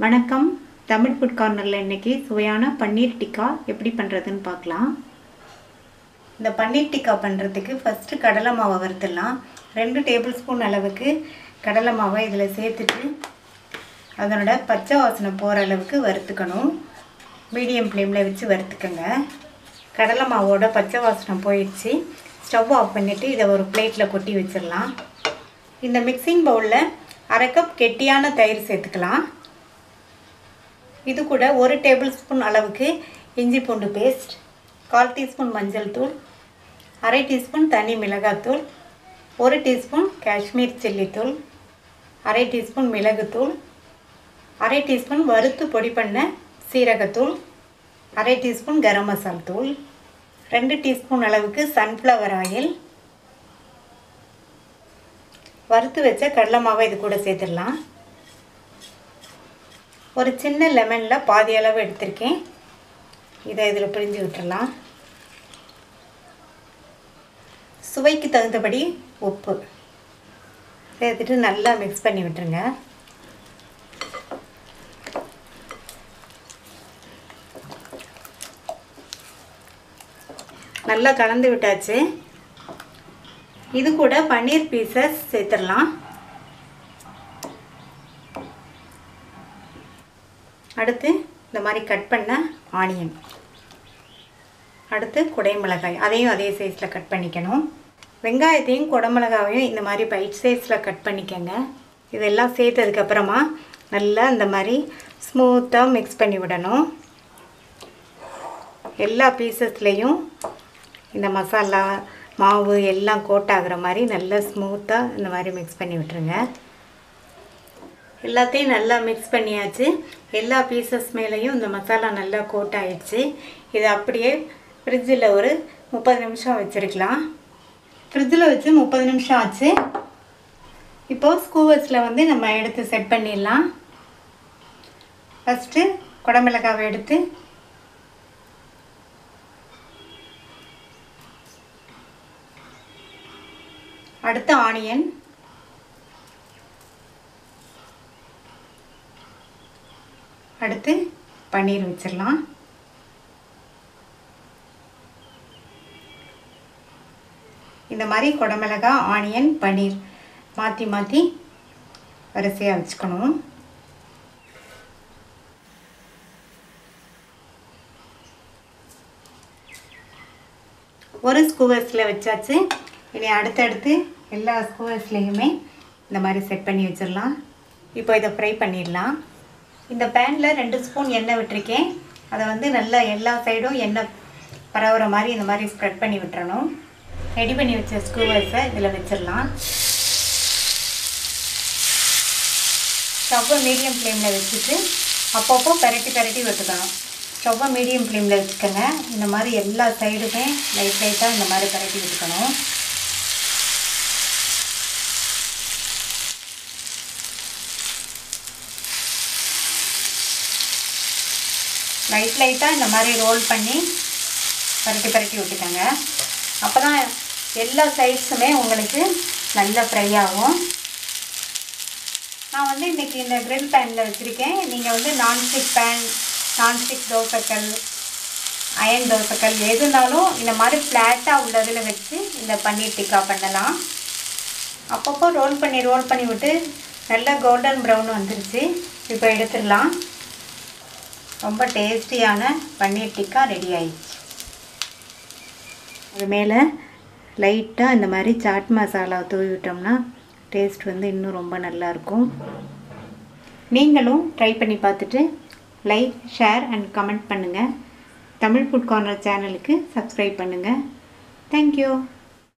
வணக்கம். தமிழ் ஃபுட் கார்னரில் இன்றைக்கி சுவையான பன்னீர் டிக்கா எப்படி பண்ணுறதுன்னு பார்க்கலாம். இந்த பன்னீர் டிக்கா பண்ணுறதுக்கு ஃபஸ்ட்டு கடலை மாவை வறுத்துடலாம். 2 டேபிள் ஸ்பூன் அளவுக்கு கடலை மாவை இதில் சேர்த்துட்டு அதனோட பச்சை வாசனை போகிற அளவுக்கு வறுத்துக்கணும். மீடியம் ஃப்ளேமில் வச்சு வறுத்துக்கோங்க. கடலை மாவோட பச்சை வாசனை போயிடுச்சு. ஸ்டவ் ஆஃப் பண்ணிவிட்டு இதை ஒரு பிளேட்டில் கொட்டி வச்சிடலாம். இந்த மிக்சிங் பவுலில் 1/2 கப் கெட்டியான தயிர் சேர்த்துக்கலாம். இது கூட 1 டேபிள் ஸ்பூன் அளவுக்கு இஞ்சி பூண்டு பேஸ்ட், 1/4 டீஸ்பூன் மஞ்சள் தூள், 1/2 டீஸ்பூன் தனி மிளகாத்தூள், 1 டீஸ்பூன் காஷ்மீர் சில்லி தூள், 1/2 டீஸ்பூன் மிளகுத்தூள், 1/2 டீஸ்பூன் வறுத்து பொடி பண்ண சீரகத்தூள், 1/2 டீஸ்பூன் கரம் மசால் தூள், 2 டீஸ்பூன் அளவுக்கு சன்ஃப்ளவர் ஆயில், வறுத்து வச்ச கடலை மாவை இது கூட சேர்த்துடலாம். ஒரு சின்ன லெமனில் பாதி அளவு எடுத்திருக்கேன். இதை இதில் பிழிஞ்சு விட்டுடலாம். சுவைக்கு தகுந்தபடி உப்பு சேர்த்துட்டு நல்லா மிக்ஸ் பண்ணி விட்டுருங்க. நல்லா கலந்து விட்டாச்சு. இது கூட பன்னீர் பீசஸ் சேர்த்துடலாம். அடுத்து இந்த மாதிரி கட் பண்ண ஆனியன், அடுத்து குடைமிளகாய், அதையும் அதே சைஸில் கட் பண்ணிக்கணும். வெங்காயத்தையும் குடமிளகாயையும் இந்த மாதிரி பைட் சைஸில் கட் பண்ணிக்கோங்க. இதெல்லாம் சேர்த்ததுக்கப்புறமா நல்லா இந்த மாதிரி ஸ்மூத்தாக மிக்ஸ் பண்ணி விடணும். எல்லா பீசஸ்லேயும் இந்த மசாலா மாவு எல்லாம் கோட் ஆகிற மாதிரி நல்லா ஸ்மூத்தாக இந்த மாதிரி மிக்ஸ் பண்ணி விட்டுருங்க. எல்லாத்தையும் நல்லா மிக்ஸ் பண்ணியாச்சு. எல்லா பீசஸ் மேலேயும் இந்த மசாலா நல்லா கோட் ஆகிடுச்சு. இதை அப்படியே ஃப்ரிட்ஜில் ஒரு 30 நிமிஷம் வச்சுருக்கலாம். ஃப்ரிட்ஜில் வச்சு 30 நிமிஷம் ஆச்சு. இப்போது ஸ்கூவர்ஸில் வந்து நம்ம எடுத்து செட் பண்ணிடலாம். ஃபஸ்ட்டு குடமிளகாவை எடுத்து அடுத்து ஆனியன், அடுத்து பன்னீர் வச்சிடலாம். இந்த மாதிரி குடமிளகாய், ஆனியன், பன்னீர் மாற்றி மாற்றி வரிசையாக வச்சுக்கணும். ஒரு ஸ்கூவர்ஸில் வச்சாச்சு. இனி அடுத்தடுத்து எல்லா ஸ்கூவர்ஸ்லேயுமே இந்த மாதிரி செட் பண்ணி வச்சிடலாம். இப்போ இதை ஃப்ரை பண்ணிடலாம். இந்த பேனில் 2 ஸ்பூன் எண்ணெய் விட்டுருக்கேன். அதை வந்து நல்லா எல்லா சைடும் எண்ணெய் பரவுற மாதிரி இந்த மாதிரி ஸ்ப்ரெட் பண்ணி விட்டுறணும். ரெடி பண்ணி வச்ச ஸ்கூவர்ஸை இதில் வச்சிடலாம். ஸ்டவ்வை மீடியம் ஃப்ளேமில் வச்சுட்டு அப்பப்போ பரட்டி விட்டுக்கணும். ஸ்டவ்வை மீடியம் ஃப்ளேமில் வச்சுக்கோங்க. இந்த மாதிரி எல்லா சைடுமே லைட்டாக இந்த மாதிரி பரட்டி விட்டுக்கணும். லைட்டாக இந்த மாதிரி ரோல் பண்ணி பரட்டி விட்டுக்கோங்க. அப்போ தான் எல்லா சைட்ஸுமே உங்களுக்கு நல்லா ஃப்ரை ஆகும். நான் வந்து இன்றைக்கி இந்த கிரில் பேனில் வச்சுருக்கேன். நீங்கள் வந்து நான்ஸ்டிக் தோசைக்கல், அயன் தோசைக்கல் எதுனாலும் இந்த மாதிரி ஃப்ளாட்டாக உள்ளதில் வச்சு இந்த பன்னீர் டிக்கா பண்ணலாம். அப்பப்போ ரோல் பண்ணி விட்டு நல்லா கோல்டன் ப்ரௌன் வந்துருச்சு. இப்போ எடுத்துடலாம். ரொம்ப டேஸ்டியான பன்னீர் டிக்கா ரெடி ஆயிடுச்சு. அது மேலே லைட்டாக இந்த மாதிரி சாட் மசாலா தூவி விட்டோம்னா டேஸ்ட் வந்து இன்னும் ரொம்ப நல்லாயிருக்கும். நீங்களும் ட்ரை பண்ணி பார்த்துட்டு லைக், ஷேர் அண்ட் கமெண்ட் பண்ணுங்கள். தமிழ் ஃபுட் கார்னர் சேனலுக்கு சப்ஸ்கிரைப் பண்ணுங்கள். தேங்க்யூ.